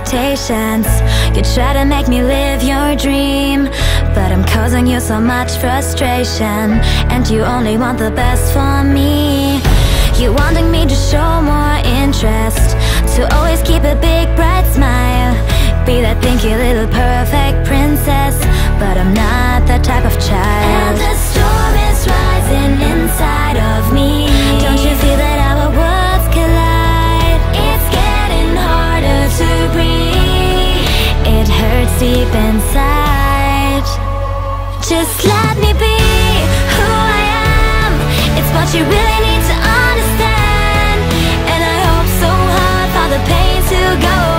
expectations. You try to make me live your dream, but I'm causing you so much frustration, and you only want the best for me. You wanting me to show more interest, to always keep a big bright smile, be that pinky little perfect princess, but I'm not that type of child. And the storm is rising inside of me. Don't you feel that our worlds collide? It's getting harder to breathe. It hurts deep inside. Just let me be who I am. It's what you really need to understand, and I hope so hard for the pain to go